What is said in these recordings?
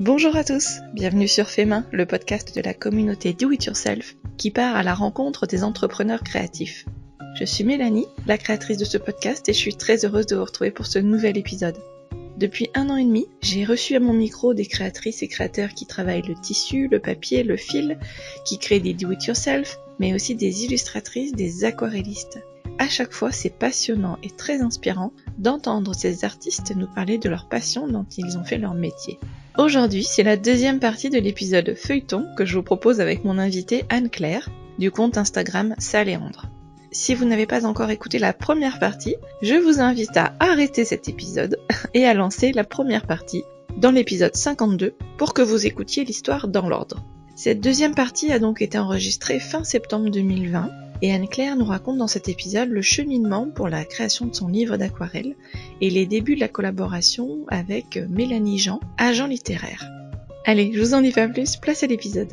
Bonjour à tous, bienvenue sur Fait Main, le podcast de la communauté Do It Yourself qui part à la rencontre des entrepreneurs créatifs. Je suis Mélanie, la créatrice de ce podcast et je suis très heureuse de vous retrouver pour ce nouvel épisode. Depuis 1 an et demi, j'ai reçu à mon micro des créatrices et créateurs qui travaillent le tissu, le papier, le fil, qui créent des Do It Yourself, mais aussi des illustratrices, des aquarellistes. À chaque fois, c'est passionnant et très inspirant d'entendre ces artistes nous parler de leur passion dont ils ont fait leur métier. Aujourd'hui, c'est la deuxième partie de l'épisode Feuilleton que je vous propose avec mon invitée Anne-Claire, du compte Instagram Saléandre. Si vous n'avez pas encore écouté la première partie, je vous invite à arrêter cet épisode et à lancer la première partie dans l'épisode 52 pour que vous écoutiez l'histoire dans l'ordre. Cette deuxième partie a donc été enregistrée fin septembre 2020 et Anne-Claire nous raconte dans cet épisode le cheminement pour la création de son livre d'aquarelle et les débuts de la collaboration avec Mélanie Jean, agent littéraire. Allez, je vous en dis pas plus, place à l'épisode.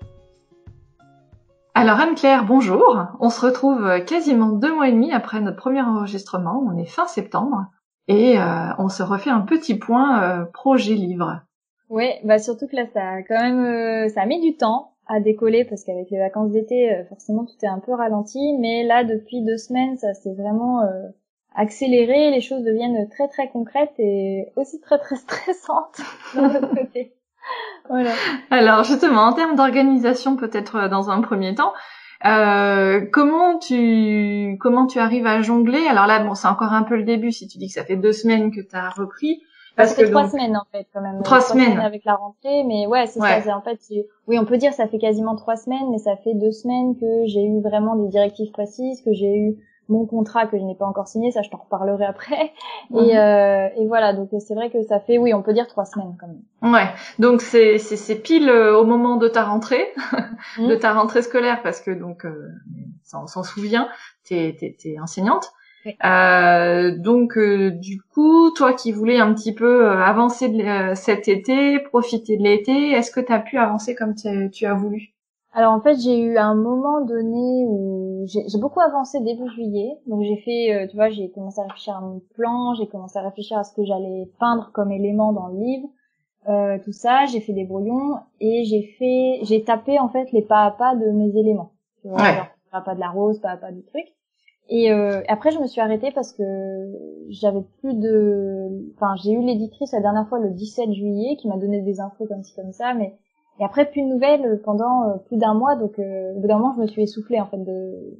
Alors Anne-Claire, bonjour. On se retrouve quasiment 2 mois et demi après notre premier enregistrement. On est fin septembre et on se refait un petit point projet livre. Oui, surtout que là ça a quand même ça a mis du temps à décoller parce qu'avec les vacances d'été, forcément tout est un peu ralenti. Mais là, depuis 2 semaines, ça s'est vraiment accéléré. Les choses deviennent très très concrètes et aussi très très stressantes d'un autre côté. Voilà. Alors justement, en termes d'organisation, peut-être dans un premier temps, comment tu arrives à jongler? Alors là, bon, c'est encore un peu le début. Si tu dis que ça fait 2 semaines que tu as repris. Parce que 3 semaines en fait quand même. 3 semaines avec la rentrée, mais ouais, c'est ça. C'est en fait, oui, on peut dire ça fait quasiment 3 semaines, mais ça fait 2 semaines que j'ai eu vraiment des directives précises, que j'ai eu mon contrat que je n'ai pas encore signé, ça je t'en reparlerai après. Et voilà, donc c'est vrai que ça fait, oui, on peut dire 3 semaines quand même. Ouais, donc c'est pile au moment de ta rentrée, de ta rentrée scolaire, parce que donc on s'en souvient, t'es enseignante. Oui. Donc du coup, toi qui voulais un petit peu avancer cet été, profiter de l'été, est-ce que tu as pu avancer comme tu as voulu? Alors en fait, j'ai eu un moment donné où j'ai beaucoup avancé début juillet. Donc j'ai fait, tu vois, j'ai commencé à réfléchir à mon plan, j'ai commencé à réfléchir à ce que j'allais peindre comme élément dans le livre, tout ça. J'ai fait des brouillons et j'ai tapé en fait les pas à pas de mes éléments. Tu vois, genre pas à pas de la rose, pas à pas du truc. Et après je me suis arrêtée parce que j'ai eu l'éditrice la dernière fois le 17 juillet qui m'a donné des infos comme ci comme ça, mais et après plus de nouvelles pendant plus d'1 mois, donc au bout d'un moment je me suis essoufflée en fait de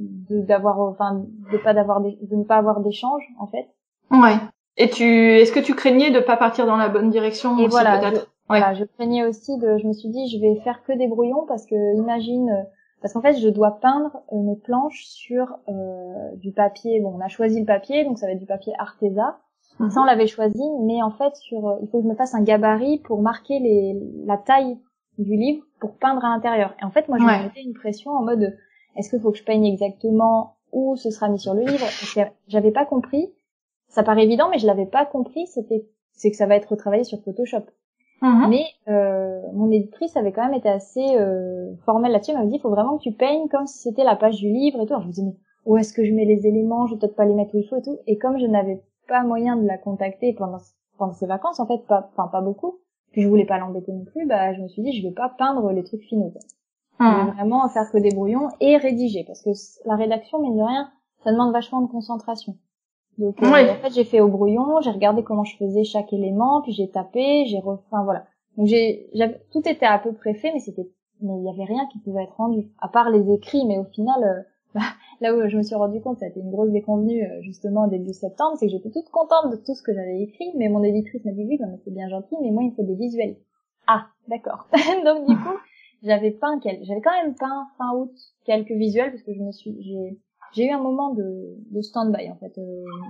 ne pas avoir d'échange en fait. Ouais. Et est-ce que tu craignais de pas partir dans la bonne direction et aussi peut-être? Je craignais aussi je me suis dit je vais faire que des brouillons parce qu'en fait je dois peindre mes planches sur du papier. Bon, on a choisi le papier, donc ça va être du papier Arteza. Ça on l'avait choisi, mais en fait il faut que je me fasse un gabarit pour marquer la taille du livre pour peindre à l'intérieur. Et en fait moi je me mettais une pression en mode est-ce qu'il faut que je peigne exactement où ce sera mis sur le livre? Parce que j'avais pas compris. Ça paraît évident, mais je l'avais pas compris. C'est que ça va être retravaillé sur Photoshop. Mais mon éditrice avait quand même été assez formelle là-dessus. Elle m'avait dit il faut vraiment que tu peignes comme si c'était la page du livre et tout. Alors je me disais mais où est-ce que je mets les éléments? Je vais peut-être pas les mettre où il faut et tout. Et comme je n'avais pas moyen de la contacter pendant ses vacances, en fait, pas beaucoup. Puis je voulais pas l'embêter non plus. Je me suis dit je vais pas peindre les trucs finaux, quoi. Je vais vraiment faire que des brouillons et rédiger parce que la rédaction, mine de rien, ça demande vachement de concentration. Donc en fait j'ai fait au brouillon, j'ai regardé comment je faisais chaque élément, puis j'ai tapé, voilà. Donc tout était à peu près fait, mais il y avait rien qui pouvait être rendu à part les écrits. Mais au final là où je me suis rendu compte, ça a été une grosse déconvenue justement début septembre, c'est que j'étais toute contente de tout ce que j'avais écrit, mais mon éditrice m'a dit oui, mais c'est bien gentil, mais moi il me faut des visuels. Ah d'accord. Donc du coup j'avais quand même peint fin août quelques visuels parce que j'ai eu un moment de stand-by en fait,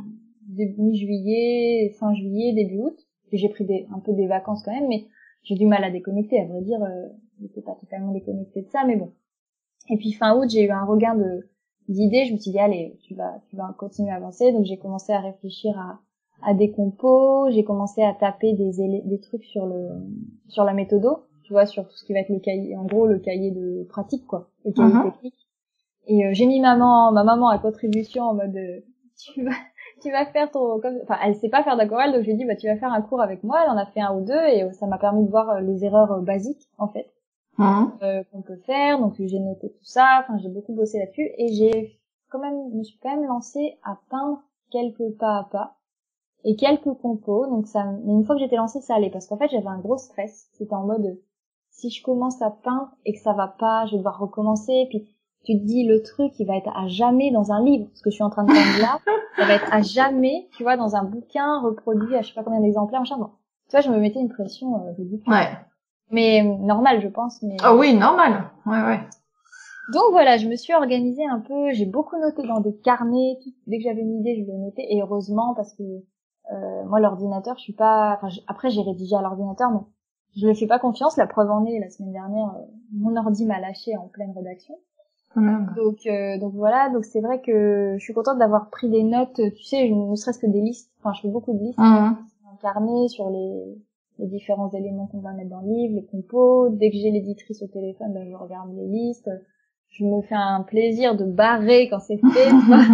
mi-juillet, fin juillet, début août. Puis j'ai pris un peu des vacances quand même, mais j'ai du mal à déconnecter, à vrai dire, j'étais pas totalement déconnectée de ça, mais bon. Et puis fin août, j'ai eu un regain d'idées, je me suis dit allez, tu vas continuer à avancer, donc j'ai commencé à réfléchir à des compos, j'ai commencé à taper des trucs sur la méthodo, tu vois, sur tout ce qui va être le cahier, en gros le cahier de pratique quoi, le cahier technique. Et j'ai mis ma maman à contribution en mode tu vas faire enfin, elle sait pas faire d'aquarelle, donc je lui ai dit, bah, tu vas faire un cours avec moi. Elle en a fait un ou deux et ça m'a permis de voir les erreurs basiques, en fait, qu'on peut faire. Donc, j'ai noté tout ça. Enfin, j'ai beaucoup bossé là-dessus et je me suis quand même lancée à peindre quelques pas à pas et quelques compos. Donc mais une fois que j'étais lancée, ça allait parce qu'en fait, j'avais un gros stress. C'était en mode, si je commence à peindre et que ça va pas, je vais devoir recommencer. Puis, tu te dis, le truc, il va être à jamais dans un livre. Ce que je suis en train de peindre là, ça va être à jamais, tu vois, dans un bouquin reproduit à je sais pas combien d'exemplaires, machin. Bon. Tu vois, je me mettais une pression ridicule. Ouais. Mais normal, je pense. Mais Oh oui, normal. Ouais. donc voilà, je me suis organisée un peu. J'ai beaucoup noté dans des carnets. Dès que j'avais une idée, je le notais. Et heureusement, parce que moi, l'ordinateur, je suis pas. Enfin, après, j'ai rédigé à l'ordinateur, mais je lui fais pas confiance. La preuve en est, la semaine dernière, mon ordi m'a lâché en pleine rédaction. Donc voilà, donc c'est vrai que je suis contente d'avoir pris des notes, tu sais, ne serait-ce que des listes. Enfin, je fais beaucoup de listes, un carnet sur les différents éléments qu'on va mettre dans le livre, les compos. Dès que j'ai l'éditrice au téléphone, ben, je regarde les listes. Je me fais un plaisir de barrer quand c'est fait.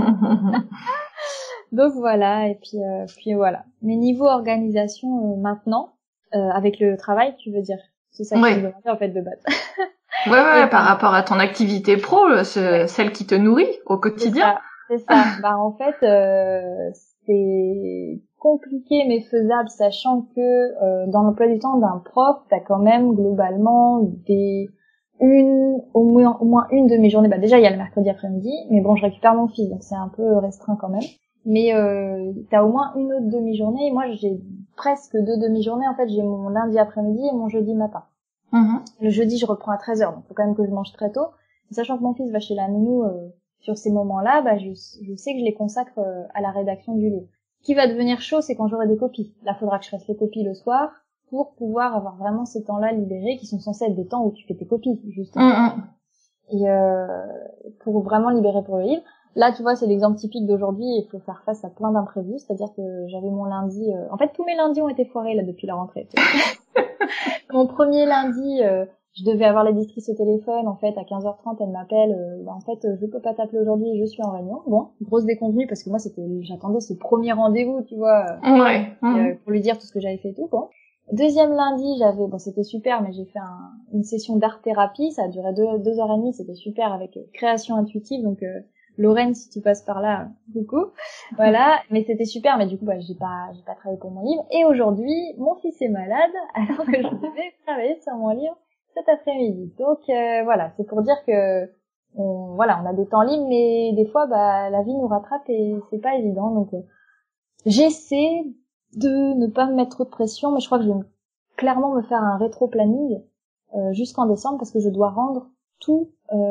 Donc voilà, et puis voilà. Mais niveau organisation maintenant, avec le travail, tu veux dire, c'est ça que je me demandais en fait de base. Ouais, par rapport à ton activité pro, celle qui te nourrit au quotidien. C'est ça. Bah en fait, c'est compliqué mais faisable, sachant que dans l'emploi du temps d'un prof, t'as quand même globalement au moins une demi-journée. Bah déjà il y a le mercredi après-midi, mais bon je récupère mon fils donc c'est un peu restreint quand même. Mais t'as au moins une autre demi-journée. Et moi j'ai presque 2 demi-journées. En fait j'ai mon lundi après-midi et mon jeudi matin. Le jeudi, je reprends à 13h, donc faut quand même que je mange très tôt. Et sachant que mon fils va chez la nounou sur ces moments-là, bah je sais que je les consacre à la rédaction du livre. Ce qui va devenir chaud, c'est quand j'aurai des copies. Là, faudra que je fasse les copies le soir pour pouvoir avoir vraiment ces temps-là libérés qui sont censés être des temps où tu fais tes copies, justement. Et pour vraiment libérer pour le livre. Là, tu vois, c'est l'exemple typique d'aujourd'hui. Il faut faire face à plein d'imprévus. C'est-à-dire que j'avais mon lundi... En fait, tous mes lundis ont été foirés là depuis la rentrée. Mon premier lundi, je devais avoir l'éditrice au téléphone. En fait, à 15h30, elle m'appelle. En fait, je peux pas t'appeler aujourd'hui, je suis en réunion. Bon, grosse déconvenue parce que moi, j'attendais ce premier rendez-vous, tu vois, pour lui dire tout ce que j'avais fait et tout. Bon. Deuxième lundi, c'était super, mais j'ai fait une session d'art-thérapie. Ça a duré 2h30, c'était super avec création intuitive. Donc, Lorraine, si tu passes par là, coucou. Voilà, mais c'était super, mais du coup, j'ai pas travaillé pour mon livre. Et aujourd'hui, mon fils est malade, alors que je devais travailler sur mon livre cet après-midi. Donc, voilà, c'est pour dire que, on a des temps libres, mais des fois, la vie nous rattrape et c'est pas évident. Donc, j'essaie de ne pas me mettre trop de pression, mais je crois que je vais clairement me faire un rétro-planning, jusqu'en décembre, parce que je dois rendre tout,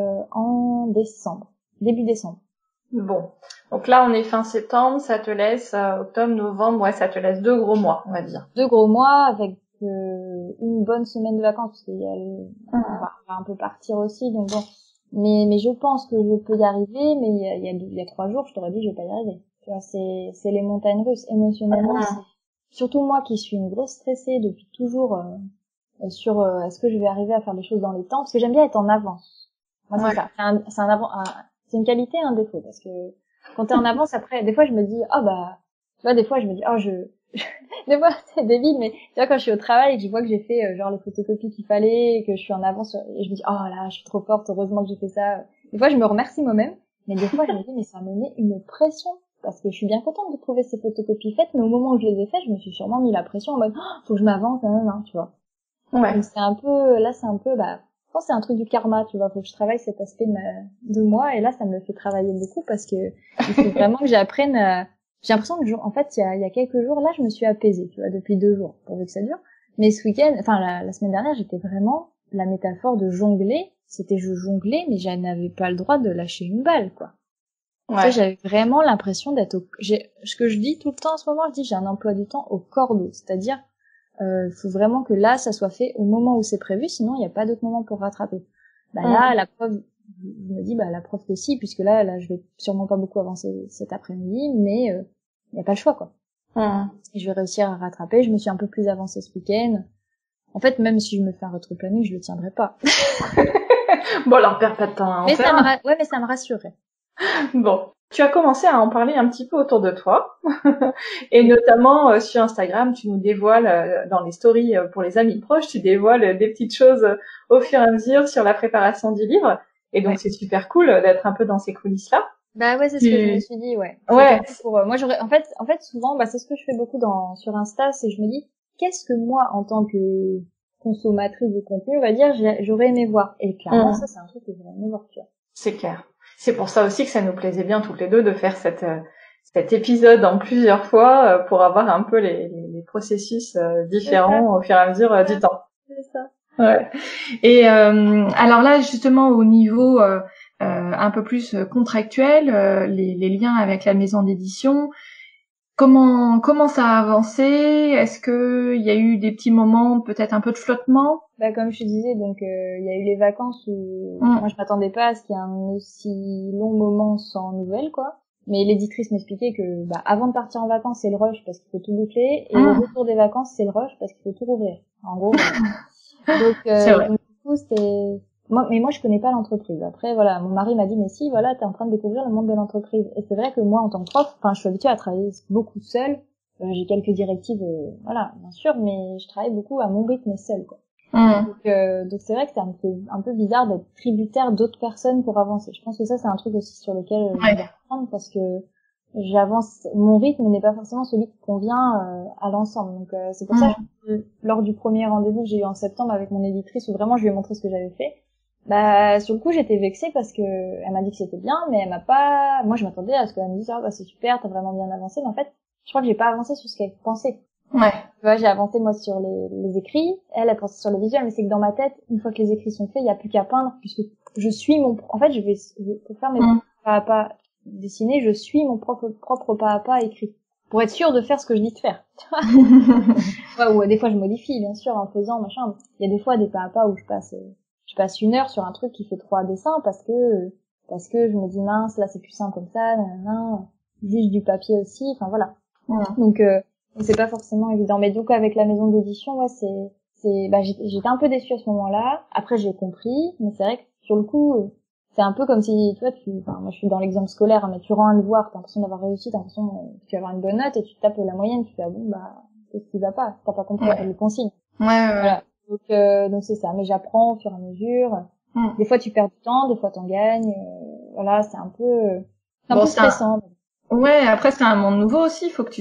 en décembre. Début décembre. Bon. Donc là, on est fin septembre, ça te laisse octobre, novembre, ouais, ça te laisse 2 gros mois, on va dire. 2 gros mois avec une bonne semaine de vacances, parce qu'on va un peu partir aussi, donc bon. Mais je pense que je peux y arriver, mais il y a 3 jours, je t'aurais dit, je vais pas y arriver. Tu vois, c'est les montagnes russes, émotionnellement. Surtout moi qui suis une grosse stressée depuis toujours, sur est-ce que je vais arriver à faire des choses dans les temps, parce que j'aime bien être en avance. Moi, c'est ça. C'est une qualité et un défaut, parce que quand t'es en avance, après, des fois, je me dis, tu vois, des fois, je me dis, des fois, c'est débile, mais tu vois, quand je suis au travail et que je vois que j'ai fait, genre, les photocopies qu'il fallait, et que je suis en avance, et je me dis, oh là, je suis trop forte, heureusement que j'ai fait ça. Des fois, je me remercie moi-même, mais des fois, je me dis, mais ça me met une pression, parce que je suis bien contente de trouver ces photocopies faites, mais au moment où je les ai faites, je me suis sûrement mis la pression en mode, faut que je m'avance, non, tu vois. Ouais. Donc, c'est un peu, je pense que c'est un truc du karma, tu vois, faut que je travaille cet aspect de moi, et là, ça me fait travailler beaucoup parce que il faut vraiment que j'apprenne j'ai l'impression que, en fait, il y a quelques jours, là, je me suis apaisée, tu vois, depuis 2 jours, pourvu que ça dure. Mais ce week-end, enfin, la semaine dernière, j'étais vraiment, la métaphore de jongler, c'était je jonglais, mais je n'avais pas le droit de lâcher une balle, quoi. Ouais. Tu sais, j'avais vraiment l'impression d'être ce que je dis tout le temps en ce moment, je dis, j'ai un emploi du temps au cordeau, c'est-à-dire, faut vraiment que là, ça soit fait au moment où c'est prévu, sinon il n'y a pas d'autre moment pour rattraper. Là, la prof, je me dis, la prof aussi, puisque là, je vais sûrement pas beaucoup avancer cet après-midi, mais il n'y a pas le choix, quoi. Et je vais réussir à rattraper. Je me suis un peu plus avancée ce week-end. En fait, même si je me fais un rétro-planning, je le tiendrai pas. Bon, alors perds pas de temps à en faire. Mais ça me rassurerait. Bon. Tu as commencé à en parler un petit peu autour de toi, et notamment sur Instagram, tu nous dévoiles dans les stories pour les amis proches, tu dévoiles des petites choses au fur et à mesure sur la préparation du livre, et donc c'est super cool d'être un peu dans ces coulisses-là. Bah ouais, c'est ce que je me suis dit, ouais. Ouais. Moi, j'aurais, en fait, souvent, bah c'est ce que je fais beaucoup sur Insta, c'est je me dis, qu'est-ce que moi, en tant que consommatrice de contenu, on va dire, j'aurais aimé voir. Et clairement, ça, c'est un truc que j'aurais aimé voir, tu vois. C'est clair. C'est pour ça aussi que ça nous plaisait bien toutes les deux de faire cet épisode en plusieurs fois pour avoir un peu les processus différents au fur et à mesure du temps. C'est ça. Ouais. Et alors là, justement, au niveau un peu plus contractuel, les liens avec la maison d'édition, comment ça a avancé? Est-ce que il y a eu des petits moments, peut-être un peu de flottement? Bah comme je te disais, donc il y a eu les vacances où moi je m'attendais pas à ce qu'il y ait un aussi long moment sans nouvelles, quoi. Mais l'éditrice m'expliquait que bah avant de partir en vacances, c'est le rush parce qu'il faut tout boucler, et au retour des vacances, c'est le rush parce qu'il faut tout rouvrir. En gros. Donc du coup, c'était moi je connais pas l'entreprise. Après voilà, mon mari m'a dit mais si voilà, t'es en train de découvrir le monde de l'entreprise. Et c'est vrai que moi en tant que prof, enfin je suis habituée à travailler beaucoup seule. J'ai quelques directives voilà, bien sûr, mais je travaille beaucoup à mon rythme seule, quoi. Donc c'est vrai que c'est un peu bizarre d'être tributaire d'autres personnes pour avancer. Je pense que ça c'est un truc aussi sur lequel je dois apprendre, parce que j'avance, mon rythme n'est pas forcément celui qui convient à l'ensemble. Donc c'est pour ça que lors du premier rendez-vous que j'ai eu en septembre avec mon éditrice, où vraiment je lui ai montré ce que j'avais fait, bah sur le coup j'étais vexée parce que elle m'a dit que c'était bien, mais elle m'a pas, moi je m'attendais à ce qu'elle me dise ah bah c'est super, t'as vraiment bien avancé, mais en fait je crois que j'ai pas avancé sur ce qu'elle pensait. Ouais. Tu vois, j'ai avancé moi sur les écrits, elle pensait sur le visuel, mais c'est que dans ma tête, une fois que les écrits sont faits, il y a plus qu'à peindre, puisque je suis en fait pour faire mes pas à pas dessinés, je suis mon propre pas à pas écrit, pour être sûre de faire ce que je dis de faire. Ouais, ou des fois je modifie bien sûr en faisant machin. Il y a des fois des pas à pas où je passe 1 heure sur un truc qui fait 3 dessins parce que je me dis mince, là c'est plus simple comme ça, nanana, juste du papier aussi, enfin voilà. Donc c'est pas forcément évident. Mais du coup avec la maison d'édition, ouais, j'étais un peu déçue à ce moment-là. Après j'ai compris, mais c'est vrai que sur le coup c'est un peu comme si tu vois, moi je suis dans l'exemple scolaire, mais tu rends un devoir, t'as l'impression d'avoir réussi, t'as l'impression que tu vas avoir une bonne note, et tu tapes la moyenne, tu fais ah bon bah qu'est-ce qui va pas, t'as pas compris les consignes. Voilà. Donc c'est ça, mais j'apprends au fur et à mesure. Des fois tu perds du temps, des fois t'en gagnes. Voilà, c'est un peu stressant. Ouais, après c'est un monde nouveau aussi, faut que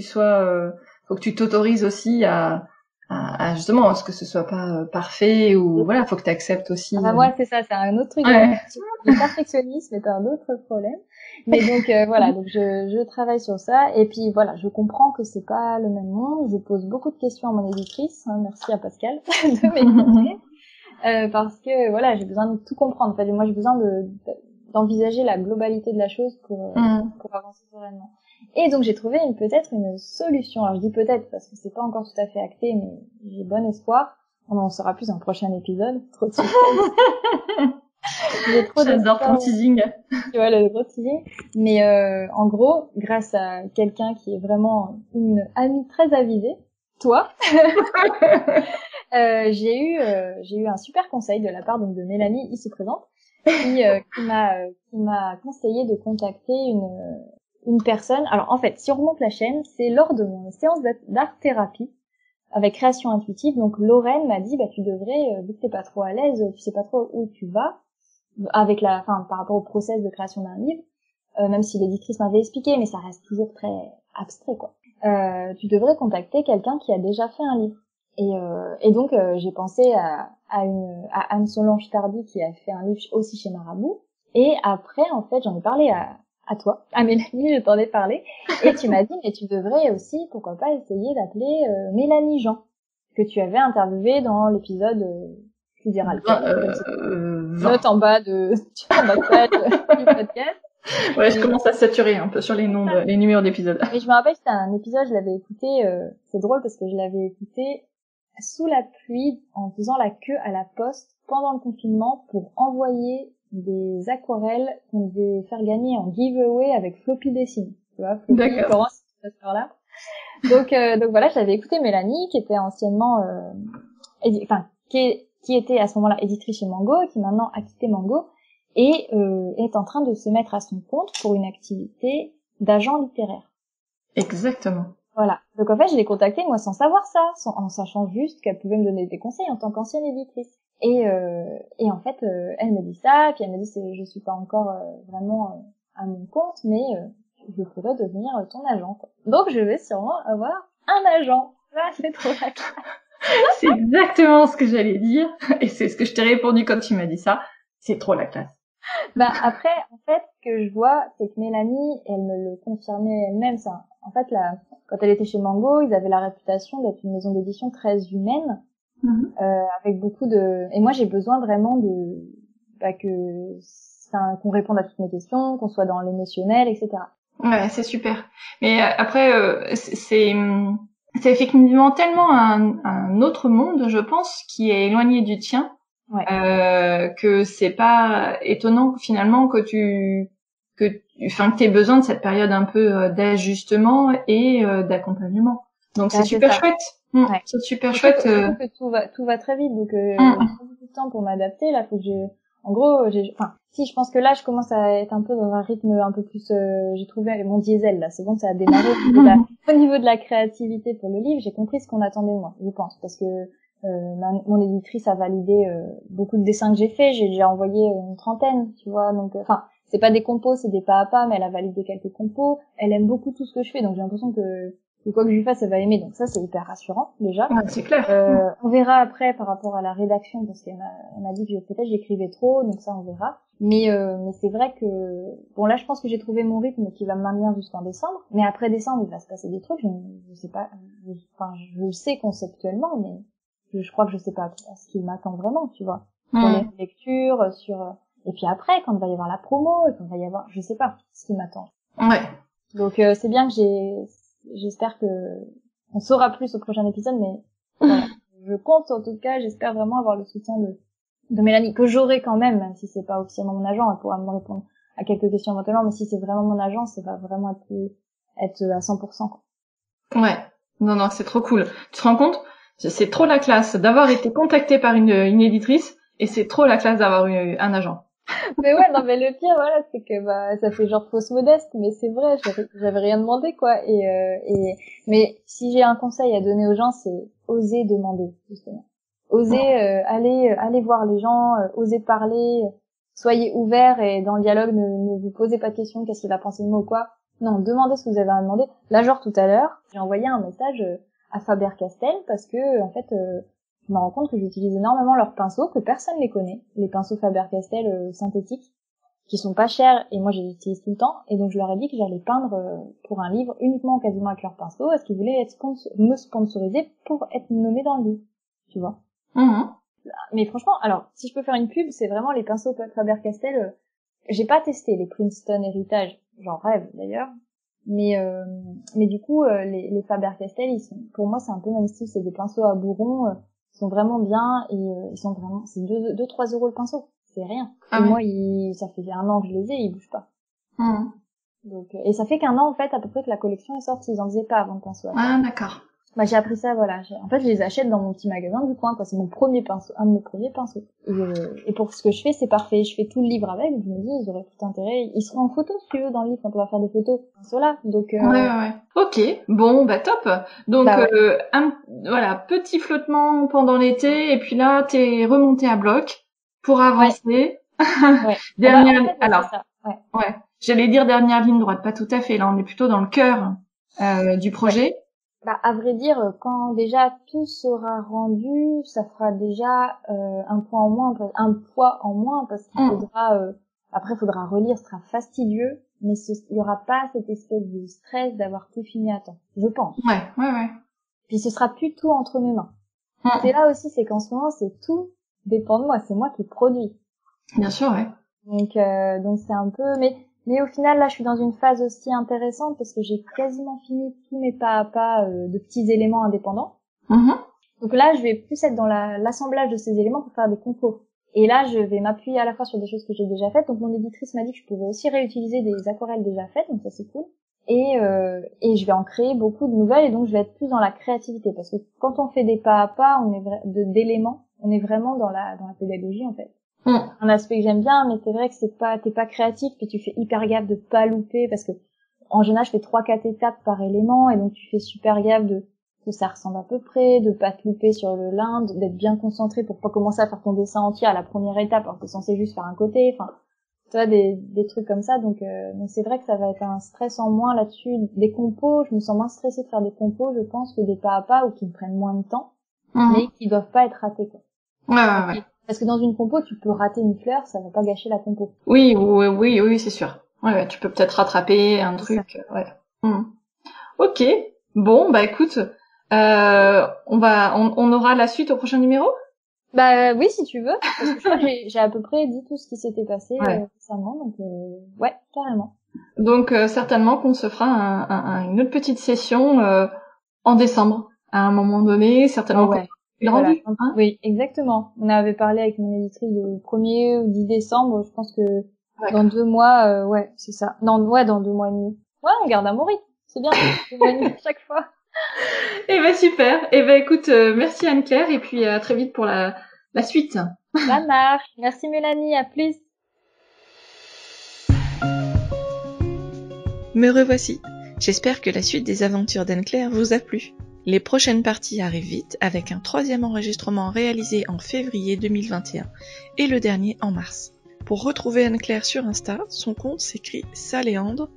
tu t'autorises aussi à justement ce que ce soit pas parfait, ou voilà, faut que tu acceptes aussi. Moi c'est ça, c'est un autre truc. Le perfectionnisme est un autre problème. Mais donc voilà, donc je travaille sur ça, et puis voilà, je comprends que c'est pas le même monde. Je pose beaucoup de questions à mon éditrice, merci à Pascal de m'écouter, parce que voilà, j'ai besoin de tout comprendre. En fait, moi j'ai besoin d'envisager la globalité de la chose pour avancer sereinement. Et donc j'ai trouvé peut-être une solution. Alors je dis peut-être parce que c'est pas encore tout à fait acté, mais j'ai bon espoir. On en saura plus dans le prochain épisode. Trop de suspense. J'adore ton teasing. Tu vois, le gros teasing. Mais en gros, grâce à quelqu'un qui est vraiment une amie très avisée, toi, j'ai eu un super conseil de la part donc de Mélanie ici présente, qui m'a conseillé de contacter une personne. Alors en fait, si on remonte la chaîne, c'est lors de mon séance d'art-thérapie avec création intuitive. Donc Lorraine m'a dit tu devrais, vu que t'es pas trop à l'aise, tu sais pas trop où tu vas avec par rapport au process de création d'un livre, même si l'éditrice m'avait expliqué, mais ça reste toujours très abstrait, quoi. Tu devrais contacter quelqu'un qui a déjà fait un livre. Et donc j'ai pensé à Anne Solange Tardy, qui a fait un livre aussi chez Marabout. Et après, en fait, j'en ai parlé à toi, à Mélanie, je t'en ai parlé, et tu m'as dit mais tu devrais aussi, pourquoi pas, essayer d'appeler Mélanie Jean, que tu avais interviewé dans l'épisode tu diras lequel, note en bas de page du podcast. Ouais, je commence à saturer un peu sur les numéros d'épisodes. Mais je me rappelle que c'était un épisode, je l'avais écouté, c'est drôle parce que je l'avais écouté sous la pluie en faisant la queue à la poste pendant le confinement pour envoyer des aquarelles qu'on devait faire gagner en giveaway avec Floppy Dessine. Tu vois, Floppy, Florence, cette heure-là. Donc voilà, j'avais écouté Mélanie, qui était anciennement, qui était à ce moment-là éditrice chez Mango, qui maintenant a quitté Mango. et est en train de se mettre à son compte pour une activité d'agent littéraire. Exactement. Voilà. Donc en fait, je l'ai contactée moi sans savoir ça, en sachant juste qu'elle pouvait me donner des conseils en tant qu'ancienne éditrice. Et en fait, elle me dit ça, puis elle me dit je suis pas encore vraiment à mon compte, mais je pourrais devenir ton agent, quoi. Donc je vais sûrement avoir un agent. Là, c'est trop la classe. C'est exactement ce que j'allais dire, et c'est ce que je t'ai répondu quand tu m'as dit ça. C'est trop la classe. Bah après, en fait, ce que je vois, c'est que Mélanie, elle me le confirmait elle-même. Ça, en fait, quand elle était chez Mango, ils avaient la réputation d'être une maison d'édition très humaine, avec beaucoup de. Et moi, j'ai besoin vraiment qu'on réponde à toutes mes questions, qu'on soit dans l'émotionnel, etc. Ouais, c'est super. Mais après, c'est effectivement tellement un autre monde, je pense, qui est éloigné du tien, que c'est pas étonnant finalement que t'aies besoin de cette période un peu d'ajustement et d'accompagnement. Donc c'est super chouette. Ouais. C'est super chouette. Surtout que tout va très vite, donc j'ai pas beaucoup de temps pour m'adapter. Là, faut que en gros, si je pense que là, je commence à être un peu dans un rythme un peu plus. J'ai trouvé mon diesel là. C'est bon, ça a démarré au niveau de la créativité pour le livre. J'ai compris ce qu'on attendait de moi, je pense, parce que mon éditrice a validé beaucoup de dessins que j'ai faits. J'ai déjà envoyé une trentaine, tu vois. Donc, c'est pas des compos, c'est des pas à pas, mais elle a validé quelques compos. Elle aime beaucoup tout ce que je fais, donc j'ai l'impression que quoi que je lui fasse, elle va aimer. Donc ça, c'est hyper rassurant déjà. Ouais, c'est clair. On verra après par rapport à la rédaction, parce qu'elle m'a dit que peut-être j'écrivais trop, donc ça on verra. Mais c'est vrai que bon là, je pense que j'ai trouvé mon rythme qui va me maintenir jusqu'en décembre. Mais après décembre, il va se passer des trucs. Je sais pas. Je le sais conceptuellement, mais je crois que je sais pas ce qui m'attend vraiment, tu vois. Sur les lectures, et puis après, quand il va y avoir la promo, et quand il va y avoir, je sais pas ce qui m'attend. Ouais. Donc c'est bien que j'espère que on saura plus au prochain épisode, mais voilà. Je compte en tout cas, j'espère vraiment avoir le soutien de Mélanie, que j'aurai quand même si c'est pas officiellement mon agent, elle pourra me répondre à quelques questions éventuellement, mais si c'est vraiment mon agent, ça va vraiment être à 100%, quoi. Ouais. Non, c'est trop cool. Tu te rends compte? C'est trop la classe d'avoir été contactée par une éditrice, et c'est trop la classe d'avoir eu un agent. Mais ouais, non, mais le pire, voilà, c'est que ça fait genre fausse modeste, mais c'est vrai, j'avais rien demandé, quoi. Mais si j'ai un conseil à donner aux gens, c'est oser demander, justement. Oser aller voir les gens, oser parler, soyez ouverts et dans le dialogue, ne vous posez pas de questions, qu'est-ce qu'il va penser de moi ou quoi. Non, demandez ce que vous avez à demander. Là, genre tout à l'heure, j'ai envoyé un message à Faber-Castell parce que en fait je me rends compte que j'utilise énormément leurs pinceaux, que personne les connaît, les pinceaux Faber-Castell synthétiques, qui sont pas chers, et moi je les utilise tout le temps, et donc je leur ai dit que j'allais peindre pour un livre uniquement quasiment avec leurs pinceaux, est-ce qu'ils voulaient me sponsoriser pour être nommés dans le livre, tu vois. Mais franchement, alors, si je peux faire une pub, c'est vraiment les pinceaux Faber-Castell, j'ai pas testé les Princeton Héritage, j'en rêve d'ailleurs, mais du coup, les Faber-Castell, pour moi c'est un peu le même style, c'est des pinceaux à bourron, ils sont vraiment bien et ils sont vraiment, c'est 2-3 euros le pinceau, c'est rien. Et moi, ça fait 1 an que je les ai, ils bougent pas. Donc, et ça fait qu'1 an en fait à peu près que la collection est sortie, ils en faisaient pas avant le pinceau. Ah d'accord. Bah j'ai appris ça, voilà. En fait, je les achète dans mon petit magasin du coin, quoi. C'est mon premier pinceau, un de mes premiers pinceaux. Et pour ce que je fais, c'est parfait. Je fais tout le livre avec. Je me dis, ils auraient tout intérêt. Ils seront en photo, si tu veux, dans le livre quand on va faire des photos. Pinceau-là. Donc. Ouais. Ok. Bon, bah top. Donc voilà, petit flottement pendant l'été, et puis là, t'es remonté à bloc pour avancer. Ouais. Dernière. En fait, alors. c'est ça. Ouais. J'allais dire dernière ligne droite, pas tout à fait. Là, on est plutôt dans le cœur du projet. Ouais. Bah, à vrai dire, quand déjà tout sera rendu, ça fera déjà un poids en moins, parce qu'il faudra après faudra relire, ce sera fastidieux, mais il y aura pas cette espèce de stress d'avoir tout fini à temps, je pense. Ouais. Puis ce sera plus tout entre mes mains. C'est là aussi, c'est qu'en ce moment, c'est tout dépend de moi, c'est moi qui produis. Bien sûr, ouais. Donc c'est un peu, mais au final, là, je suis dans une phase aussi intéressante parce que j'ai quasiment fini tous mes pas à pas de petits éléments indépendants. Donc là, je vais plus être dans l'assemblage de ces éléments pour faire des compos. Et là, je vais m'appuyer à la fois sur des choses que j'ai déjà faites. Donc mon éditrice m'a dit que je pouvais aussi réutiliser des aquarelles déjà faites, donc ça c'est cool. Et je vais en créer beaucoup de nouvelles, et donc je vais être plus dans la créativité, parce que quand on fait des pas à pas, d'éléments, on est vraiment dans la pédagogie en fait. un aspect que j'aime bien, mais c'est vrai que t'es pas créatif, puis tu fais hyper gaffe de pas louper, parce que en général, je fais 3-4 étapes par élément, et donc tu fais super gaffe que ça ressemble à peu près, de pas te louper sur le lin, d'être bien concentré pour pas commencer à faire ton dessin entier à la première étape, alors que t'es censé juste faire un côté, enfin, tu vois, des trucs comme ça, donc c'est vrai que ça va être un stress en moins là-dessus. Des compos, je me sens moins stressée de faire des compos, je pense, que des pas à pas, ou qui me prennent moins de temps, mais qui doivent pas être ratés, quoi. Ouais. Parce que dans une compo, tu peux rater une fleur, ça va pas gâcher la compo. Oui, c'est sûr. Ouais, tu peux peut-être rattraper un truc. Ouais. Ok. Bon, bah écoute, on aura la suite au prochain numéro? Bah oui, si tu veux, parce que je crois que j'ai à peu près dit tout ce qui s'était passé récemment, donc ouais, carrément. Donc certainement qu'on se fera une autre petite session en décembre, à un moment donné, certainement. Ouais. Voilà. Oui, exactement. On avait parlé avec mon éditrice le 1er ou 10 décembre, je pense que dans 2 mois, ouais, c'est ça. Non, ouais, dans 2 mois et demi. Ouais, on garde un bon rythme. C'est bien, 2 mois et demi chaque fois. Eh ben super. Eh ben écoute, merci Anne-Claire et puis à très vite pour la suite. Ça marche. Merci Mélanie, à plus. Me revoici. J'espère que la suite des aventures d'Anne-Claire vous a plu. Les prochaines parties arrivent vite avec un 3e enregistrement réalisé en février 2021 et le dernier en mars. Pour retrouver Anne-Claire sur Insta, son compte s'écrit Saléandre,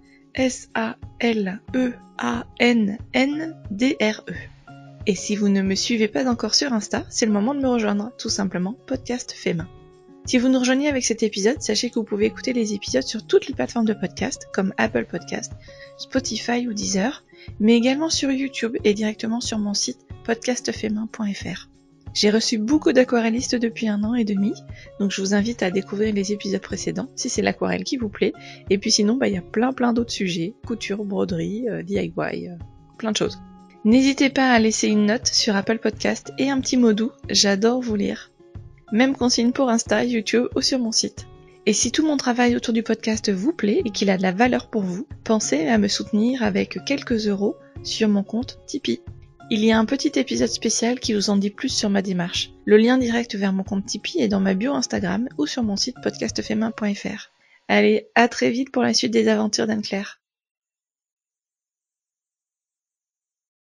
SALEANNDRE. Et si vous ne me suivez pas encore sur Insta, c'est le moment de me rejoindre, tout simplement Podcast fait main. Si vous nous rejoignez avec cet épisode, sachez que vous pouvez écouter les épisodes sur toutes les plateformes de podcast, comme Apple Podcast, Spotify ou Deezer, mais également sur YouTube et directement sur mon site podcastfaitmain.fr. J'ai reçu beaucoup d'aquarellistes depuis 1 an et demi, donc je vous invite à découvrir les épisodes précédents, si c'est l'aquarelle qui vous plaît, et puis sinon, y a plein d'autres sujets, couture, broderie, DIY, plein de choses. N'hésitez pas à laisser une note sur Apple Podcast et un petit mot doux, j'adore vous lire. Même consigne pour Insta, YouTube ou sur mon site. Et si tout mon travail autour du podcast vous plaît et qu'il a de la valeur pour vous, pensez à me soutenir avec quelques euros sur mon compte Tipeee. Il y a un petit épisode spécial qui vous en dit plus sur ma démarche. Le lien direct vers mon compte Tipeee est dans ma bio Instagram ou sur mon site podcastfaitmain.fr. Allez, à très vite pour la suite des aventures d'Anne-Claire.